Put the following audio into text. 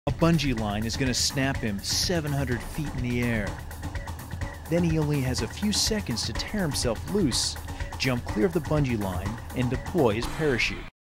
A bungee line is going to snap him 700 feet in the air. Then he only has a few seconds to tear himself loose, jump clear of the bungee line, and deploy his parachute.